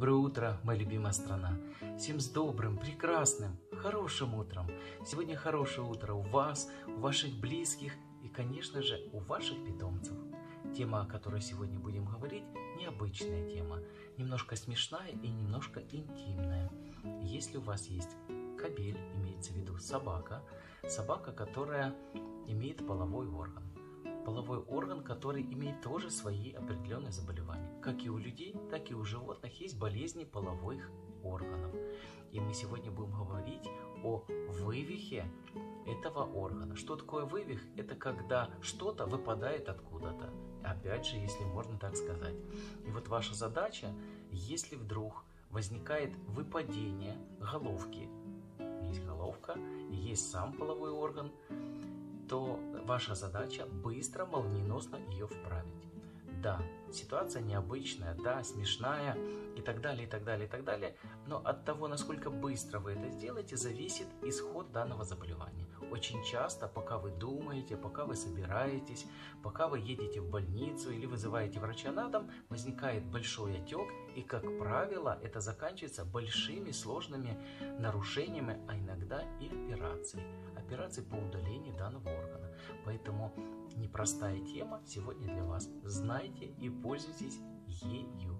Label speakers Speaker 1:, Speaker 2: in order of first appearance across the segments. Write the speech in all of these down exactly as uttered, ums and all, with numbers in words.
Speaker 1: Доброе утро, моя любимая страна! Всем с добрым, прекрасным, хорошим утром! Сегодня хорошее утро у вас, у ваших близких и, конечно же, у ваших питомцев. Тема, о которой сегодня будем говорить, необычная тема, немножко смешная и немножко интимная. Если у вас есть кобель, имеется в виду собака, собака, которая имеет половой орган. Половой орган, который имеет тоже свои определенные заболевания. Как и у людей, так и у животных есть болезни половых органов. И мы сегодня будем говорить о вывихе этого органа. Что такое вывих? Это когда что-то выпадает откуда-то. Опять же, если можно так сказать. И вот ваша задача, если вдруг возникает выпадение головки, есть головка, есть сам половой орган, то ваша задача быстро, молниеносно ее вправить. Да, ситуация необычная, да, смешная и так далее, и так далее, и так далее, но от того, насколько быстро вы это сделаете, зависит исход данного заболевания. Очень часто, пока вы думаете, пока вы собираетесь, пока вы едете в больницу или вызываете врача на дом, возникает большой отек, и, как правило, это заканчивается большими сложными нарушениями, а иногда и операцией. Операции по удалению данного органа. Поэтому непростая тема сегодня для вас. Знайте и пользуйтесь ею.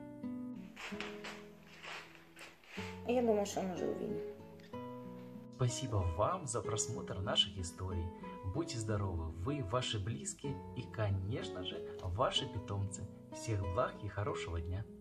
Speaker 2: Я думаю, что он уже увидел.
Speaker 1: Спасибо вам за просмотр наших историй. Будьте здоровы, вы, ваши близкие и, конечно же, ваши питомцы. Всех благ и хорошего дня!